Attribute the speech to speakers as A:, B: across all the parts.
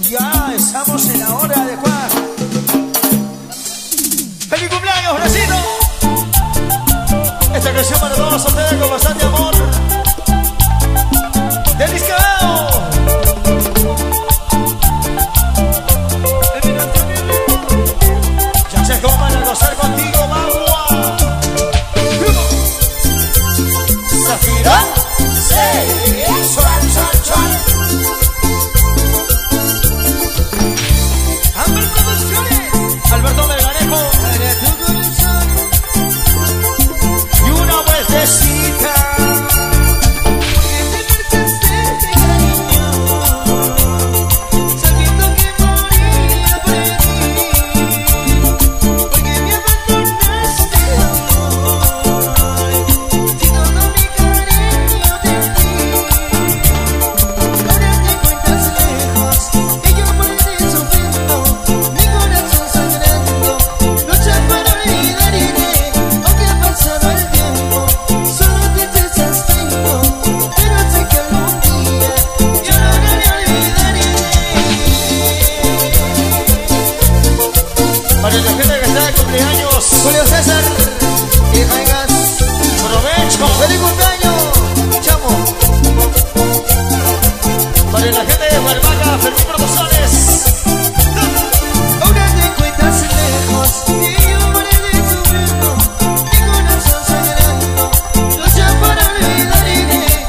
A: Ya estamos en la hora adecuada. ¡Feliz cumpleaños, Brasito! Esta canción para todos ustedes con bastante amor. ¡Delis Cabao! Ya sé cómo van a gozar contigo, Magua. Zafira, sí, suan, suan, suan. Amber Producciones, Alberto Melgarejo. Y una vueltecita. Para la gente que está de cumpleaños, Julio César y Jaigas, provecho. ¡Feliz cumpleaños, chamo! Para la gente de Huervaca, Fermín Producciones.
B: Ahora te encuentras lejos y yo moriré sufriendo, mi corazón sangrando, lucha para olvidarte.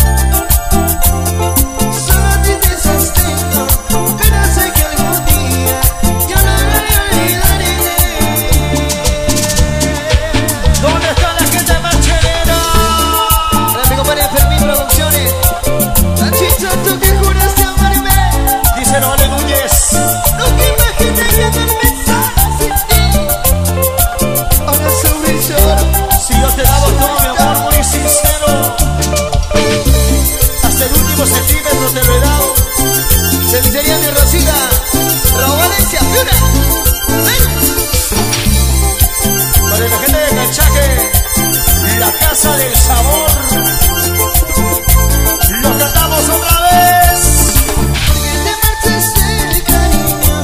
B: Solo a ti te sostengo, pero sé que algún día yo lograré olvidarte.
A: ¿Dónde está la gente marcherera?
B: Para mi compadre Fermín Producciones. Nachito, tú que juraste amarme,
A: Díselo, Ale Núñez.
B: nunca imaginé que me pensara sin ti. Ahora sobre el lloro.
A: Si yo te he dado todo mi amor muy sincero, hasta el último centímetro te lo he dado.
B: Sería mi Rosita, Raúl Valencia, Fiona.
A: Para la gente de Cachaque, la casa del sabor. Lo cantamos otra vez.
B: Porque te marchaste, cariño,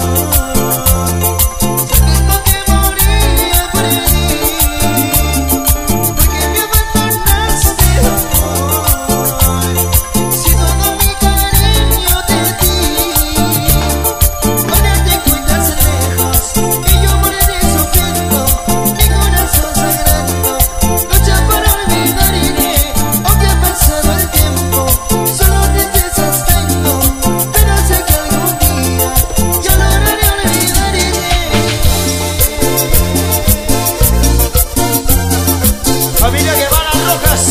B: sabiendo que moriría por ti. Porque me abandonaste, amor, si todo mi cariño te di. Ahora te encuentras lejos y yo moriré sufriendo, mi corazón sangrando, lucha para olvidarte. Aunque ha pasado el tiempo, solo te sostengo, pero sé que algún día yo lograré olvidarte.
A: Familia Guevara Rojas,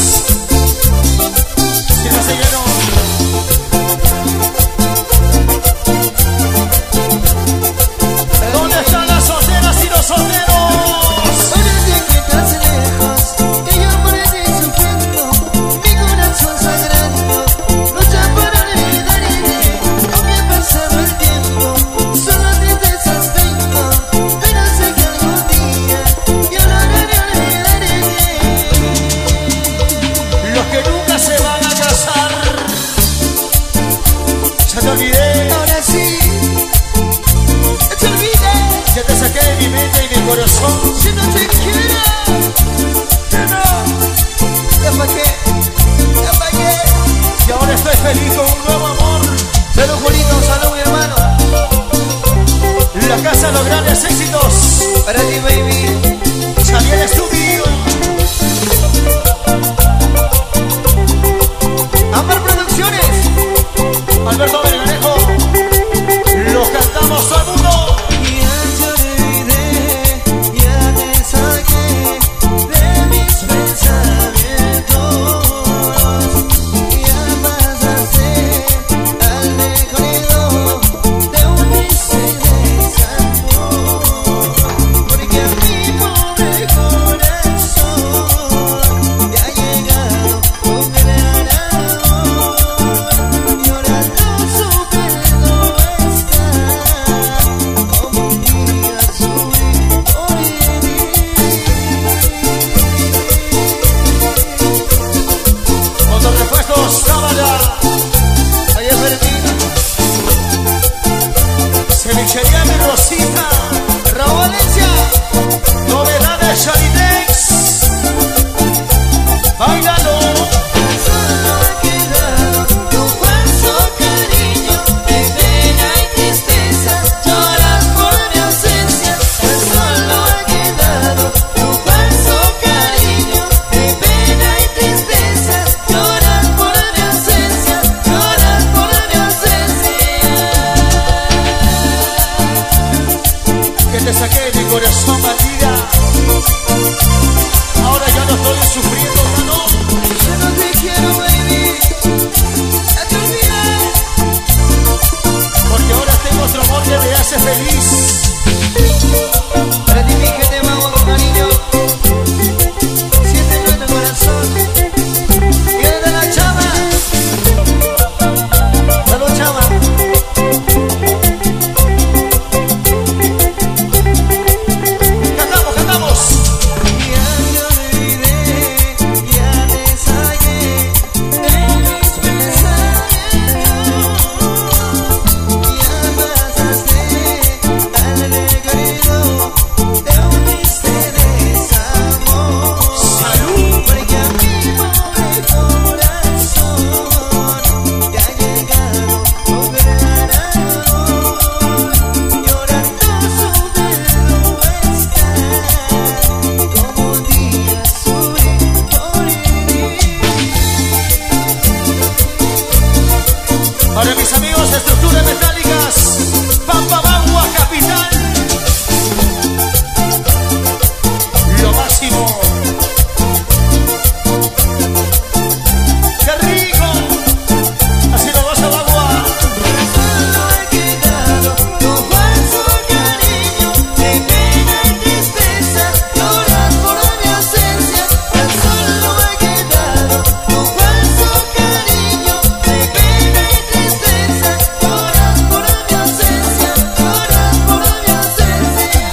A: que no se llenó. ¿Dónde están las solteras y los solteros?
B: Ahora te encuentras lejos y yo moriré sufriendo, mi corazón sangrando, lucha para olvidarte. Aunque ha pasado el tiempo, solo te sostengo, pero sé que algún día yo lograré olvidarte.
A: Los que nunca se van a casar. Ya te olvidé,
B: Ahora sí, te olvidé,
A: ya te saqué de mi mente y mi corazón.
B: si no te quiero, ya pa' qué, ya pa' qué.
A: Y ahora estoy feliz con un nuevo amor.
B: Salud, Julito, salud, mi hermano.
A: La casa de los grandes éxitos.
B: Para ti, baby.
A: Xavier Estudio.
B: Amber Producciones.
A: Alberto Melgarejo. Los cantamos todo el mundo.
B: Ya te olvidé, ya te saqué de mis pensamientos. Ya pasaste al recorrido de un triste desamor. Porque a mi pobre corazón te ha llegado un gran amor. Y ahora lo
A: Rosita,
B: Raúl Valencia.
A: novedades Sharidex. Báilalo.
B: Solo ha quedado tu falso cariño, de pena y tristeza, lloras por mi ausencia. Solo ha quedado tu falso cariño, de pena y tristeza, lloras por mi ausencia, lloras por mi ausencia.
A: Que te saqué de mi corazón, Matías. Ahora ya no estoy sufriendo, ya no.
B: Yo no te quiero, baby, ya te olvidé.
A: Porque ahora tengo otro amor que me hace feliz.
B: Para ti, mi gente, vamos con cariño. Siente nuestro corazón. Viene de la chama. Salud, chama.
A: Cantamos, cantamos.
B: Ya te olvidé, ya te saqué de mis pensamientos. Ya pasaste al recorrido, te uniste de desamor.
A: Salud.
B: Porque a mi pobre corazón te ha llegado un gran amor. Llorando su verlo está, como un día sufrí por vivir.
A: Para mis amigos de Estructuras Metálicas, Pampamagua, capital. Lo máximo. ¡Qué rico! Así lo vas a Bagua.
B: Solo ha quedado tu falso cariño, de pena y tristeza, lloras por mi ausencia. Tan solo ha quedado tu falso cariño, de pena y tristeza, lloras por mi ausencia, lloras por mi ausencia.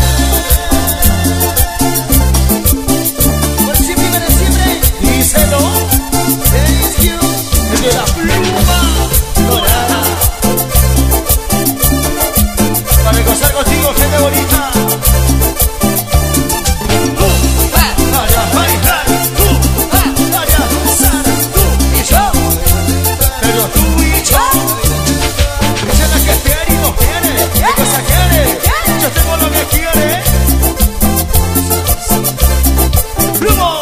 B: Por siempre, para siempre,
A: Díselo.
B: thank you.
A: El de la pluma dorada. Para gozar contigo, gente bonita. Para bailar, para gozar, tú y yo. Pero tú y yo. Esa es la que quiere y no quiere. ¿Qué cosa quiere? Yo tengo lo que quiere. ¡Plumo!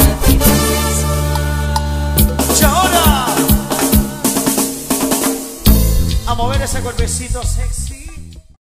A: Y ahora a mover ese golpecito sexy.